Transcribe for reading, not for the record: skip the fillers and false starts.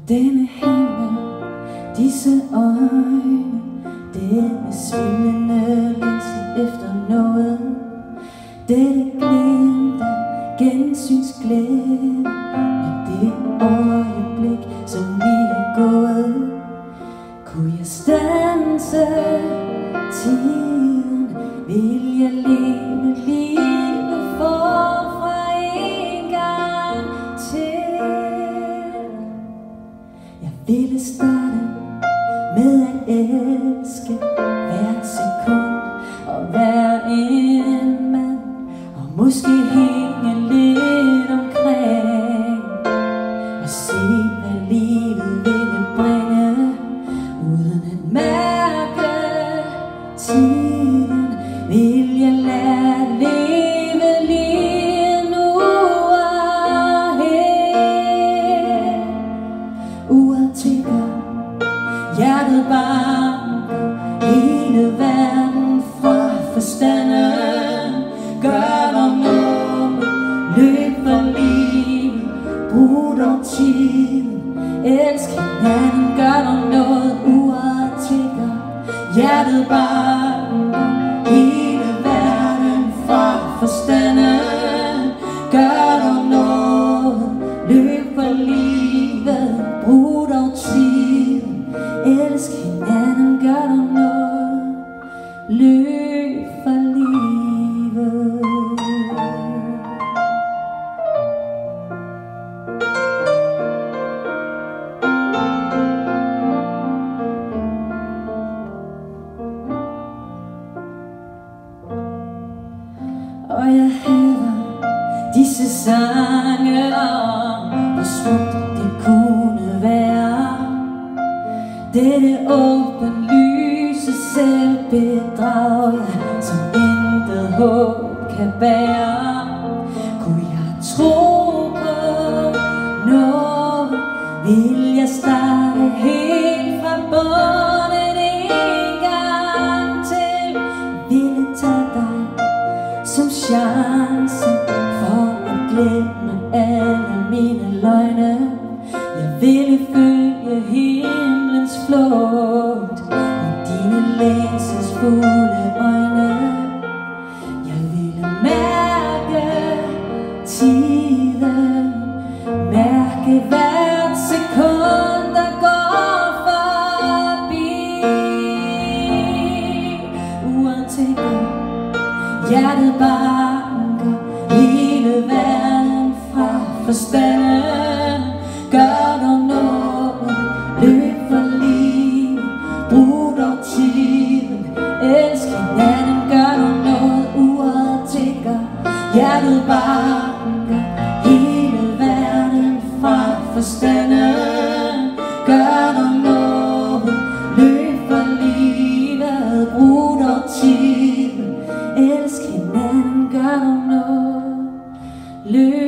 Denne himmel, disse øjne, denne svimlende længsel efter noget, dette glimt af gensynsglæde, med det øjeblik, som lige er gået. Kunne jeg standse tiden, vil jeg leve livet forfra en gang til. Jeg ville starte med at elske hver sekund og hver en mand, og måske hænge lidt omkring og se, hvad livet ville bringe, uden at mærke tiden. Vil jeg lade leve lige nu og her. Uret tikker, hjertet banker, hele verden fra forstanden. Gør dog noget, løb for livet, brug dog tiden, elsk hinanden. Gør dog noget, uret tikker, hjertet banker, hele verden fra forstanden. Gør dog noget, løb for livet, brug dog tiden, elsk hinanden. Gør dog noget, løb for livet. Og jeg hader disse sange om, hvor smukt det kunne være. Dette åbenlyse selvbedrag, ja, som intet håb kan bære. Kunne jeg tro på noget, vil jeg starte helt fra bunden en gang til. Ville tage dig som chance for at glemme alle mine løgne. Jeg ville følge himlens flugt i dine længselsfulde øjne. Jeg ville mærke tiden, mærke hvert sekund, der går forbi. Uret tikker, hjertet banker, hele verden fra forstanden. Gør dog noget, løb for livet, brug dog tiden, elsk hinanden. Gør dog noget, uret tikker, hjertet banker, hele verden fra forstanden. Gør dog noget, løb for livet, brug dog tiden, elsk hinanden. Gør dog noget, løb